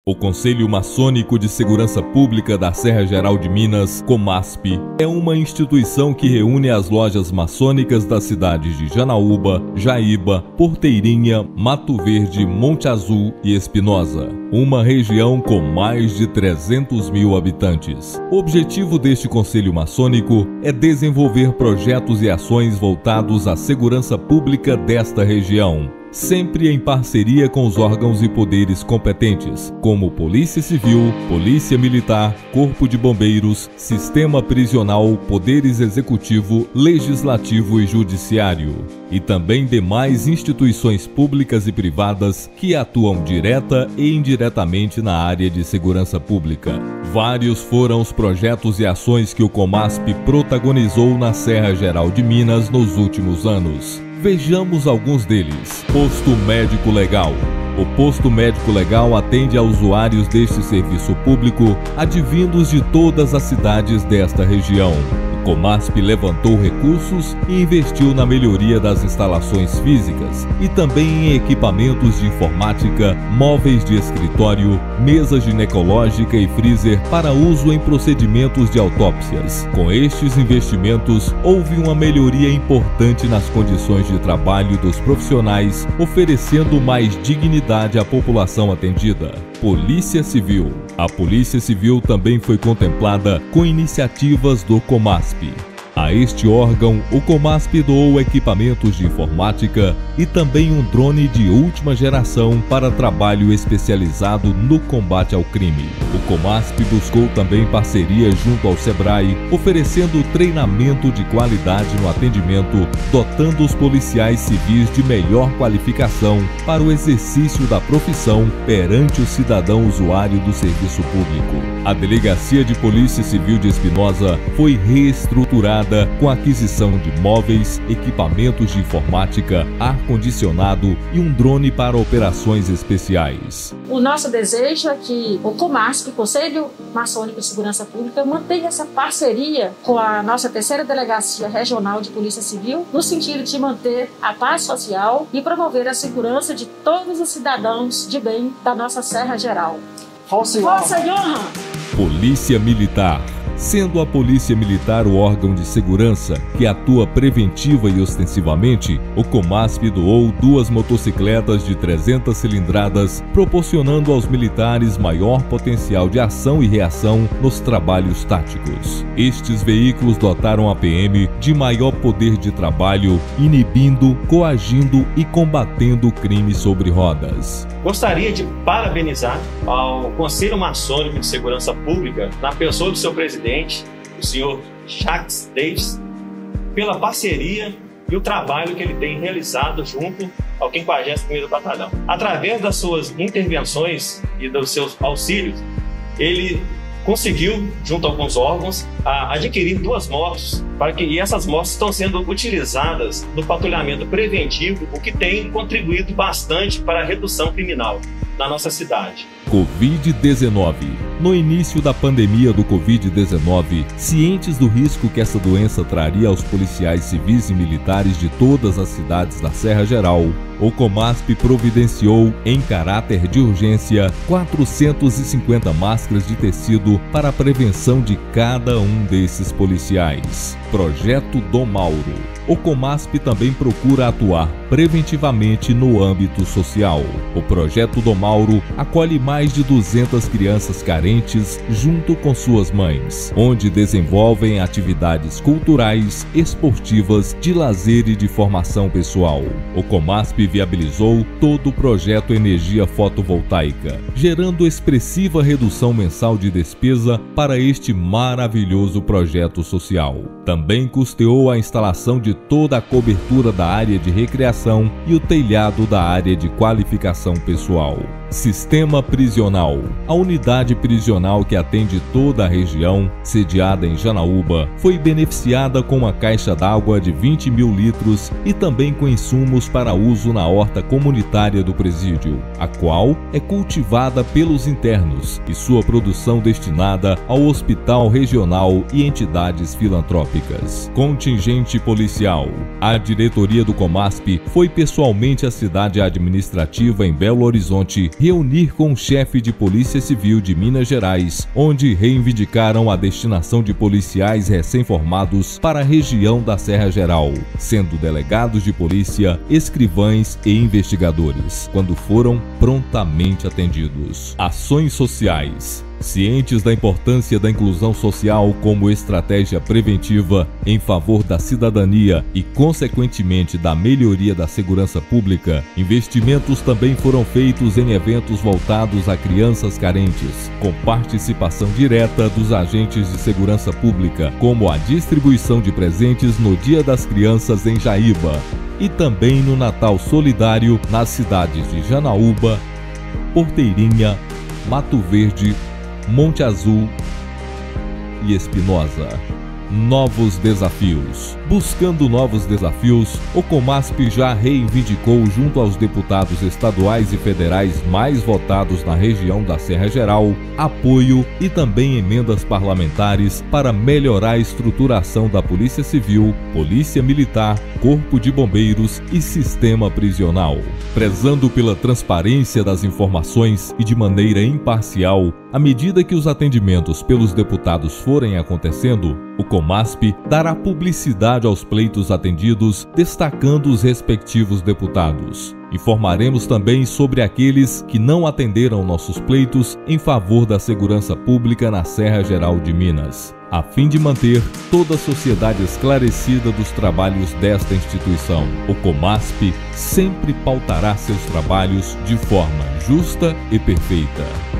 O Conselho Maçônico de Segurança Pública da Serra Geral de Minas, COMASP, é uma instituição que reúne as lojas maçônicas das cidades de Janaúba, Jaíba, Porteirinha, Mato Verde, Monte Azul e Espinosa, uma região com mais de 300 mil habitantes. O objetivo deste Conselho Maçônico é desenvolver projetos e ações voltados à segurança pública desta região, sempre em parceria com os órgãos e poderes competentes, como Polícia Civil, Polícia Militar, Corpo de Bombeiros, Sistema Prisional, Poderes Executivo, Legislativo e Judiciário, e também demais instituições públicas e privadas que atuam direta e indiretamente na área de segurança pública. Vários foram os projetos e ações que o COMASP protagonizou na Serra Geral de Minas nos últimos anos. Vejamos alguns deles. Posto Médico Legal. O Posto Médico Legal atende a usuários deste serviço público advindos de todas as cidades desta região. O COMASP levantou recursos e investiu na melhoria das instalações físicas e também em equipamentos de informática, móveis de escritório, mesa ginecológica e freezer para uso em procedimentos de autópsias. Com estes investimentos, houve uma melhoria importante nas condições de trabalho dos profissionais, oferecendo mais dignidade à população atendida. Polícia Civil. A Polícia Civil também foi contemplada com iniciativas do COMASP. A este órgão, o COMASP doou equipamentos de informática e também um drone de última geração para trabalho especializado no combate ao crime. O COMASP buscou também parceria junto ao SEBRAE, oferecendo treinamento de qualidade no atendimento, dotando os policiais civis de melhor qualificação para o exercício da profissão perante o cidadão usuário do serviço público. A Delegacia de Polícia Civil de Espinosa foi reestruturada com a aquisição de móveis, equipamentos de informática, ar-condicionado e um drone para operações especiais. O nosso desejo é que o COMASP, Conselho Maçônico de Segurança Pública, mantenha essa parceria com a nossa terceira Delegacia Regional de Polícia Civil, no sentido de manter a paz social e promover a segurança de todos os cidadãos de bem da nossa Serra Geral. Força e honra! Polícia Militar. Sendo a Polícia Militar o órgão de segurança que atua preventiva e ostensivamente, o COMASP doou 2 motocicletas de 300 cilindradas, proporcionando aos militares maior potencial de ação e reação nos trabalhos táticos. Estes veículos dotaram a PM de maior poder de trabalho, inibindo, coagindo e combatendo o crime sobre rodas. Gostaria de parabenizar ao Conselho Maçônico de Segurança Pública, na pessoa do seu presidente, o senhor Jacques Davis, pela parceria e o trabalho que ele tem realizado junto ao 51º Batalhão. Através das suas intervenções e dos seus auxílios, ele conseguiu, junto a alguns órgãos, adquirir 2 motos, e essas motos estão sendo utilizadas no patrulhamento preventivo, o que tem contribuído bastante para a redução criminal na nossa cidade. Covid-19. No início da pandemia do Covid-19, cientes do risco que essa doença traria aos policiais civis e militares de todas as cidades da Serra Geral, o COMASP providenciou, em caráter de urgência, 450 máscaras de tecido para a prevenção de cada um desses policiais. Projeto Dom Mauro. O COMASP também procura atuar preventivamente no âmbito social. O Projeto Dom Mauro acolhe mais de 200 crianças carentes junto com suas mães, onde desenvolvem atividades culturais, esportivas, de lazer e de formação pessoal. O COMASP viabilizou todo o projeto Energia Fotovoltaica, gerando expressiva redução mensal de despesa para este maravilhoso projeto social. Também custeou a instalação de toda a cobertura da área de recreação e o telhado da área de qualificação pessoal. Sistema Prisional. A unidade prisional que atende toda a região, sediada em Janaúba, foi beneficiada com uma caixa d'água de 20 mil litros e também com insumos para uso na horta comunitária do presídio, a qual é cultivada pelos internos e sua produção destinada ao hospital regional e entidades filantrópicas. Contingente policial. A diretoria do COMASP foi pessoalmente à cidade administrativa em Belo Horizonte reunir com o chefe de polícia Polícia Civil de Minas Gerais, onde reivindicaram a destinação de policiais recém-formados para a região da Serra Geral, sendo delegados de polícia, escrivães e investigadores, quando foram prontamente atendidos. Ações sociais. Cientes da importância da inclusão social como estratégia preventiva em favor da cidadania e, consequentemente, da melhoria da segurança pública, investimentos também foram feitos em eventos voltados a crianças carentes, com participação direta dos agentes de segurança pública, como a distribuição de presentes no Dia das Crianças em Jaíba e também no Natal Solidário nas cidades de Janaúba, Porteirinha, Mato Verde, Monte Azul e Espinosa. Novos desafios. Buscando novos desafios, o Comasp já reivindicou junto aos deputados estaduais e federais mais votados na região da Serra Geral, apoio e também emendas parlamentares para melhorar a estruturação da Polícia Civil, Polícia Militar, Corpo de Bombeiros e Sistema Prisional. Prezando pela transparência das informações e de maneira imparcial, à medida que os atendimentos pelos deputados forem acontecendo, o Comasp dará publicidade aos pleitos atendidos, destacando os respectivos deputados. Informaremos também sobre aqueles que não atenderam nossos pleitos em favor da segurança pública na Serra Geral de Minas, a fim de manter toda a sociedade esclarecida dos trabalhos desta instituição. O Comasp sempre pautará seus trabalhos de forma justa e perfeita.